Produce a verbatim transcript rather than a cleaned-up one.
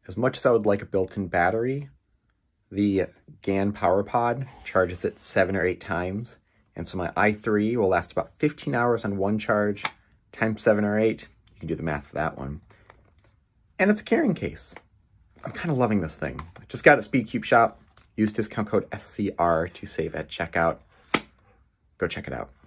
as much as I would like a built-in battery, the Gan PowerPod charges it seven or eight times, and so my i three will last about fifteen hours on one charge, times seven or eight. You can do the math for that one. And it's a carrying case. I'm kind of loving this thing. I just got it at SpeedCube Shop. Use discount code S C R to save at checkout. Go check it out.